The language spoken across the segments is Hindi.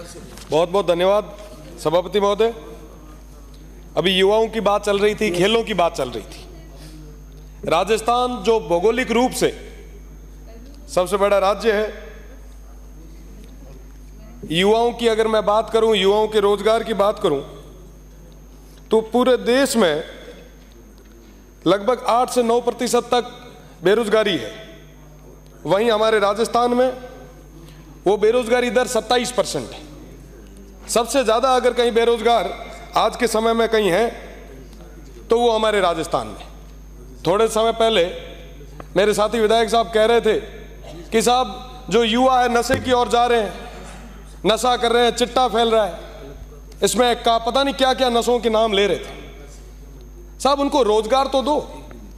बहुत बहुत धन्यवाद सभापति महोदय। अभी युवाओं की बात चल रही थी, खेलों की बात चल रही थी। राजस्थान जो भौगोलिक रूप से सबसे बड़ा राज्य है, युवाओं की अगर मैं बात करूं, युवाओं के रोजगार की बात करूं, तो पूरे देश में लगभग 8 से 9% तक बेरोजगारी है। वहीं हमारे राजस्थान में वो बेरोजगारी दर 27% है। सबसे ज़्यादा अगर कहीं बेरोजगार आज के समय में कहीं है तो वो हमारे राजस्थान में। थोड़े समय पहले मेरे साथी विधायक साहब कह रहे थे कि साहब जो युवा है नशे की ओर जा रहे हैं, नशा कर रहे हैं, चिट्टा फैल रहा है, इसमें का पता नहीं क्या क्या नशों के नाम ले रहे थे। साहब उनको रोजगार तो दो।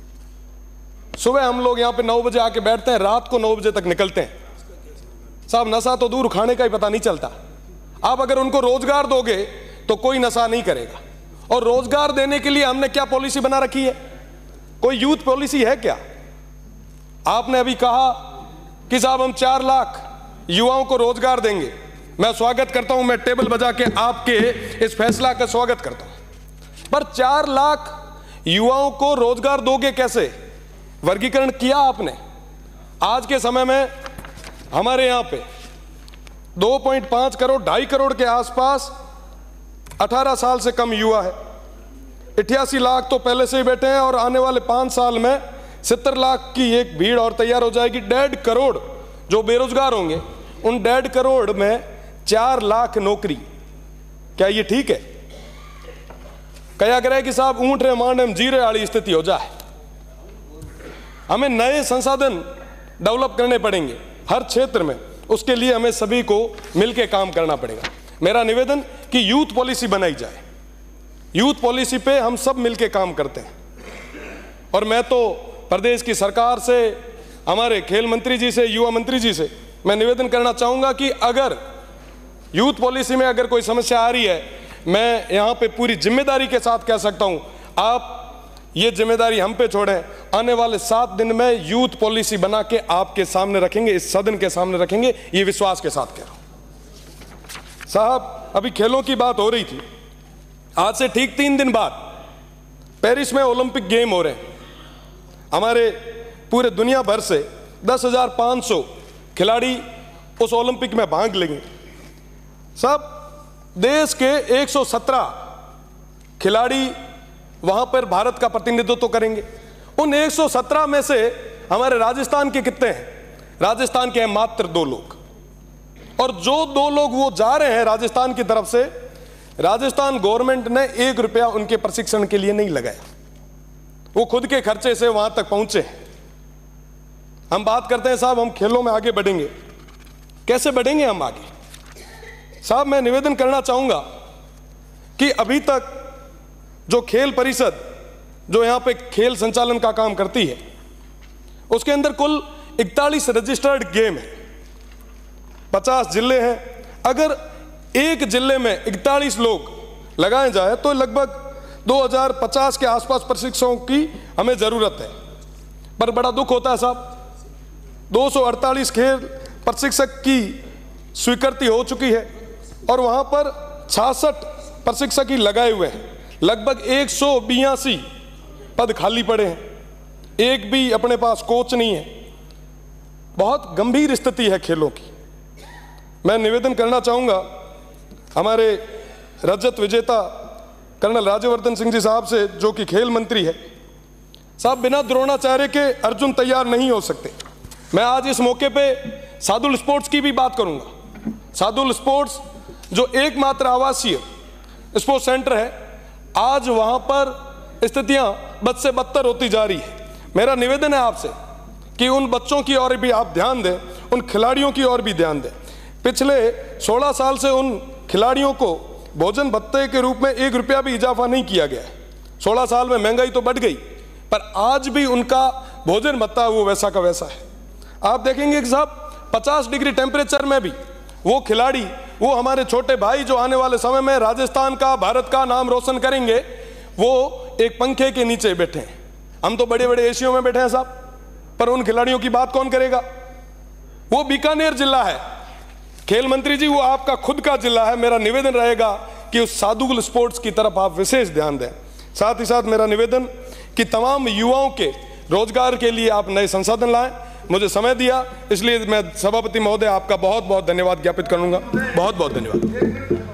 सुबह हम लोग यहाँ पे 9 बजे आके बैठते हैं, रात को 9 बजे तक निकलते हैं। साहब नशा तो दूर, खाने का ही पता नहीं चलता। आप अगर उनको रोजगार दोगे तो कोई नशा नहीं करेगा। और रोजगार देने के लिए हमने क्या पॉलिसी बना रखी है? कोई यूथ पॉलिसी है क्या? आपने अभी कहा कि साहब हम 4 लाख युवाओं को रोजगार देंगे। मैं स्वागत करता हूं, मैं टेबल बजा के आपके इस फैसला का स्वागत करता हूं। पर 4 लाख युवाओं को रोजगार दोगे कैसे? वर्गीकरण किया आपने? आज के समय में हमारे यहां पे 2.5 करोड़ 2.5 करोड़ के आसपास 18 साल से कम युवा है। 88 लाख तो पहले से ही बैठे हैं और आने वाले 5 साल में 70 लाख की एक भीड़ और तैयार हो जाएगी। 1.5 करोड़ जो बेरोजगार होंगे, उन 1.5 करोड़ में 4 लाख नौकरी। क्या ये ठीक है? कया करे कि साहब ऊंट रे मांडम जीरे वाली स्थिति हो जाए। हमें नए संसाधन डेवलप करने पड़ेंगे हर क्षेत्र में। उसके लिए हमें सभी को मिलकर काम करना पड़ेगा। मेरा निवेदन कि यूथ पॉलिसी बनाई जाए। यूथ पॉलिसी पे हम सब मिलकर काम करते हैं। और मैं तो प्रदेश की सरकार से, हमारे खेल मंत्री जी से, युवा मंत्री जी से मैं निवेदन करना चाहूंगा कि अगर यूथ पॉलिसी में अगर कोई समस्या आ रही है, मैं यहाँ पे पूरी जिम्मेदारी के साथ कह सकता हूँ, आप ये जिम्मेदारी हम पे छोड़ें। आने वाले 7 दिन में यूथ पॉलिसी बना के आपके सामने रखेंगे, इस सदन के सामने रखेंगे, ये विश्वास के साथ कह रहा हूं। साहब अभी खेलों की बात हो रही थी। आज से ठीक 3 दिन बाद पेरिस में ओलंपिक गेम हो रहे हैं। हमारे पूरे दुनिया भर से 10,500 खिलाड़ी उस ओलंपिक में भाग लेंगे। सब देश के 117 खिलाड़ी वहां पर भारत का प्रतिनिधित्व करेंगे। उन 117 में से हमारे राजस्थान के कितने हैं? राजस्थान के हैं मात्र 2 लोग। और जो 2 लोग वो जा रहे हैं राजस्थान की तरफ से, राजस्थान गवर्नमेंट ने 1 रुपया उनके प्रशिक्षण के लिए नहीं लगाया। वो खुद के खर्चे से वहां तक पहुंचे। हम बात करते हैं साहब हम खेलों में आगे बढ़ेंगे, कैसे बढ़ेंगे हम आगे? साहब मैं निवेदन करना चाहूंगा कि अभी तक जो खेल परिषद जो यहां पे खेल संचालन का काम करती है, उसके अंदर कुल 41 रजिस्टर्ड गेम है। 50 जिले हैं। अगर एक जिले में 41 लोग लगाए जाए तो लगभग 2050 के आसपास प्रशिक्षकों की हमें जरूरत है। पर बड़ा दुख होता है साहब, 248 खेल प्रशिक्षक की स्वीकृति हो चुकी है और वहां पर 66 प्रशिक्षक ही लगाए हुए हैं। लगभग 182 पद खाली पड़े हैं। एक भी अपने पास कोच नहीं है। बहुत गंभीर स्थिति है खेलों की। मैं निवेदन करना चाहूंगा हमारे रजत विजेता कर्नल राज्यवर्धन सिंह जी साहब से, जो कि खेल मंत्री है। साहब बिना द्रोणाचार्य के अर्जुन तैयार नहीं हो सकते। मैं आज इस मौके पे सादुल स्पोर्ट्स की भी बात करूंगा। सादुल स्पोर्ट्स जो एकमात्र आवासीय स्पोर्ट्स सेंटर है, आज वहां पर स्थितियां बद से बदतर होती जा रही है। मेरा निवेदन है आपसे कि उन बच्चों की ओर भी आप ध्यान दें, उन खिलाड़ियों की ओर भी ध्यान दें। पिछले 16 साल से उन खिलाड़ियों को भोजन भत्ते के रूप में 1 रुपया भी इजाफा नहीं किया गया है। 16 साल में महंगाई तो बढ़ गई, पर आज भी उनका भोजन भत्ता वो वैसा का वैसा है। आप देखेंगे कि साहब 50 डिग्री टेम्परेचर में भी वो खिलाड़ी, वो हमारे छोटे भाई जो आने वाले समय में राजस्थान का, भारत का नाम रोशन करेंगे, वो एक पंखे के नीचे बैठे हैं। हम तो बड़े बड़े एशियों में बैठे हैं साहब, पर उन खिलाड़ियों की बात कौन करेगा? वो बीकानेर जिला है, खेल मंत्री जी, वो आपका खुद का जिला है, मेरा निवेदन रहेगा कि उस सादुगुल स्पोर्ट्स की तरफ आप विशेष ध्यान दें। साथ ही साथ मेरा निवेदन कि तमाम युवाओं के रोजगार के लिए आप नए संसाधन लाएं। मुझे समय दिया, इसलिए मैं सभापति महोदय आपका बहुत बहुत धन्यवाद ज्ञापित करूंगा। बहुत बहुत धन्यवाद।